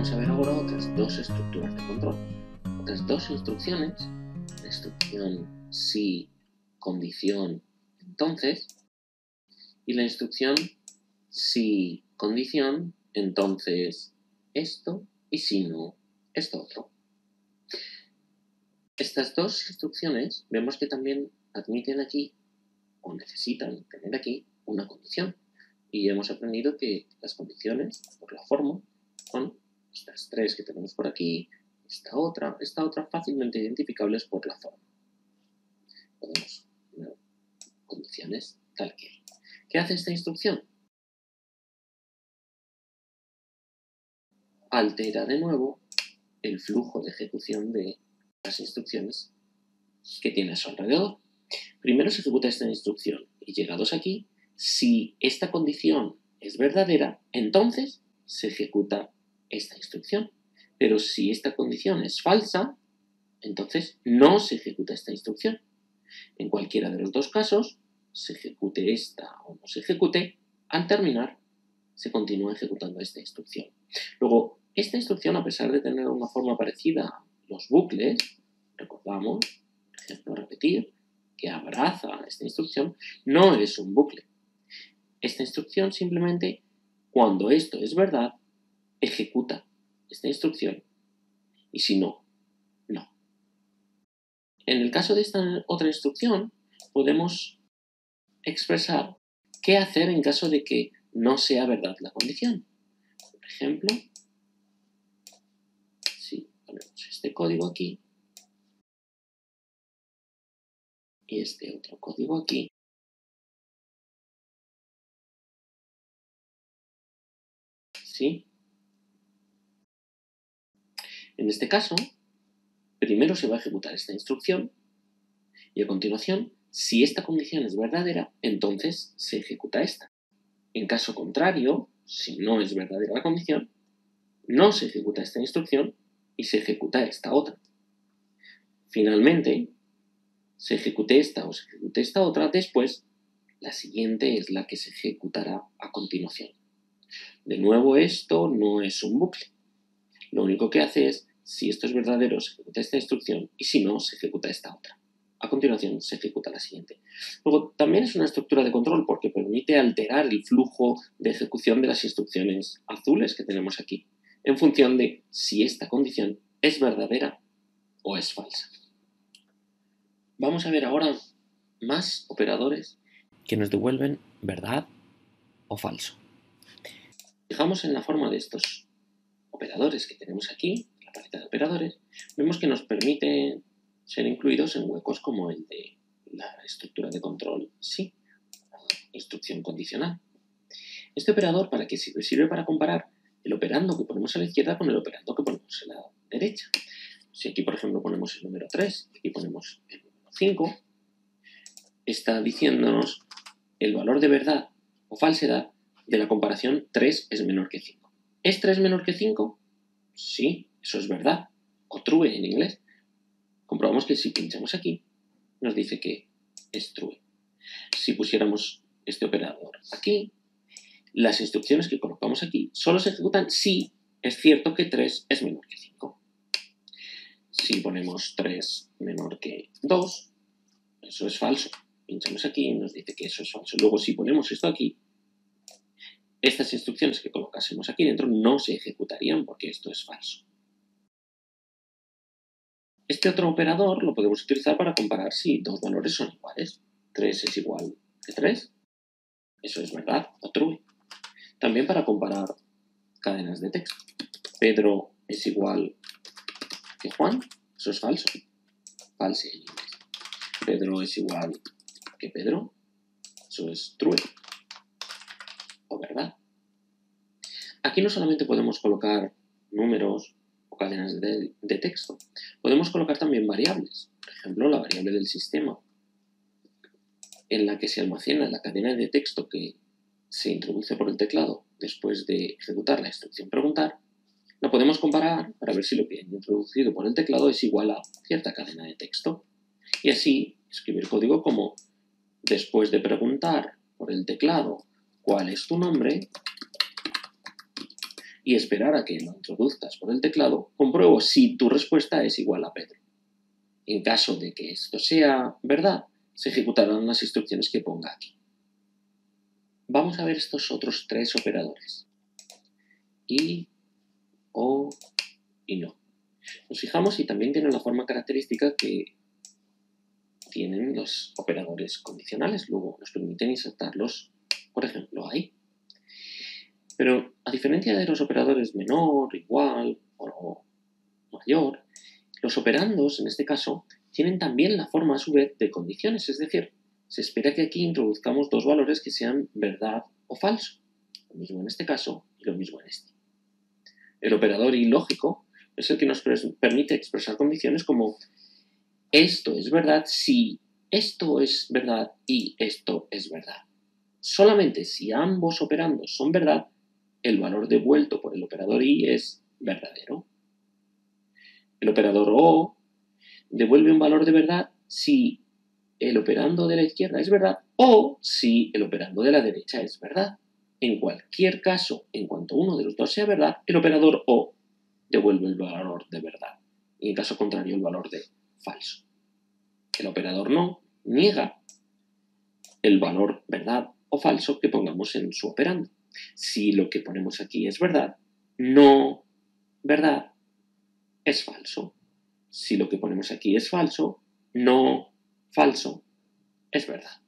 Vamos a ver ahora otras dos estructuras de control. Otras dos instrucciones, la instrucción si, condición, entonces, y la instrucción si, condición, entonces esto, y si no, esto otro. Estas dos instrucciones vemos que también admiten aquí, o necesitan tener aquí, una condición. Y hemos aprendido que las condiciones, por la forma, son estas tres que tenemos por aquí, esta otra fácilmente identificables por la forma. Podemos poner condiciones tal que. ¿Qué hace esta instrucción? Altera de nuevo el flujo de ejecución de las instrucciones que tiene a su alrededor. Primero se ejecuta esta instrucción y llegados aquí, si esta condición es verdadera, entonces se ejecuta esta instrucción. Pero si esta condición es falsa, entonces no se ejecuta esta instrucción. En cualquiera de los dos casos, se ejecute esta o no se ejecute, al terminar se continúa ejecutando esta instrucción. Luego, esta instrucción, a pesar de tener una forma parecida a los bucles, recordamos, por ejemplo, repetir, que abraza esta instrucción, no es un bucle. Esta instrucción simplemente, cuando esto es verdad, ejecuta esta instrucción, y si no, no. En el caso de esta otra instrucción, podemos expresar qué hacer en caso de que no sea verdad la condición. Por ejemplo, si ponemos este código aquí y este otro código aquí, ¿sí? En este caso, primero se va a ejecutar esta instrucción y a continuación, si esta condición es verdadera, entonces se ejecuta esta. En caso contrario, si no es verdadera la condición, no se ejecuta esta instrucción y se ejecuta esta otra. Finalmente, se ejecute esta o se ejecute esta otra, después la siguiente es la que se ejecutará a continuación. De nuevo, esto no es un bucle. Lo único que hace es, si esto es verdadero, se ejecuta esta instrucción y si no, se ejecuta esta otra. A continuación se ejecuta la siguiente. Luego, también es una estructura de control porque permite alterar el flujo de ejecución de las instrucciones azules que tenemos aquí, en función de si esta condición es verdadera o es falsa. Vamos a ver ahora más operadores que nos devuelven verdad o falso. Fijamos en la forma de estos operadores que tenemos aquí, la paleta de operadores, vemos que nos permite ser incluidos en huecos como el de la estructura de control sí, la instrucción condicional. Este operador, ¿para qué sirve? Sirve para comparar el operando que ponemos a la izquierda con el operando que ponemos a la derecha. Si aquí, por ejemplo, ponemos el número 3, aquí ponemos el número 5, está diciéndonos el valor de verdad o falsedad de la comparación 3 es menor que 5. ¿Es 3 menor que 5? Sí, eso es verdad, o true en inglés. Comprobamos que si pinchamos aquí, nos dice que es true. Si pusiéramos este operador aquí, las instrucciones que colocamos aquí solo se ejecutan si es cierto que 3 es menor que 5. Si ponemos 3 menor que 2, eso es falso. Pinchamos aquí y nos dice que eso es falso. Luego, si ponemos esto aquí, estas instrucciones que colocásemos aquí dentro no se ejecutarían porque esto es falso. Este otro operador lo podemos utilizar para comparar si dos valores son iguales. 3 es igual que 3. Eso es verdad o true. También para comparar cadenas de texto. Pedro es igual que Juan. Eso es falso. False en inglés. Pedro es igual que Pedro. Eso es true o verdad. Aquí no solamente podemos colocar números o cadenas de texto. Podemos colocar también variables. Por ejemplo, la variable del sistema, en la que se almacena la cadena de texto que se introduce por el teclado después de ejecutar la instrucción preguntar, la podemos comparar para ver si lo que he introducido por el teclado es igual a cierta cadena de texto. Y así escribir código como, después de preguntar por el teclado cuál es tu nombre, y esperar a que lo introduzcas por el teclado, compruebo si tu respuesta es igual a Pedro. En caso de que esto sea verdad, se ejecutarán las instrucciones que ponga aquí. Vamos a ver estos otros tres operadores. Y, o y no. Nos fijamos y también tienen la forma característica que tienen los operadores condicionales. Luego nos permiten insertarlos, por ejemplo, ahí. Pero a diferencia de los operadores menor, igual o mayor, los operandos, en este caso, tienen también la forma a su vez de condiciones, es decir, se espera que aquí introduzcamos dos valores que sean verdad o falso. Lo mismo en este caso y lo mismo en este. El operador ilógico es el que nos permite expresar condiciones como esto es verdad si esto es verdad y esto es verdad. Solamente si ambos operandos son verdad, el valor devuelto por el operador i es verdadero. El operador o devuelve un valor de verdad si el operando de la izquierda es verdad o si el operando de la derecha es verdad. En cualquier caso, en cuanto uno de los dos sea verdad, el operador o devuelve el valor de verdad y en caso contrario el valor de falso. El operador no niega el valor verdad o falso que pongamos en su operando. Si lo que ponemos aquí es verdad, no verdad es falso. Si lo que ponemos aquí es falso, no falso es verdad.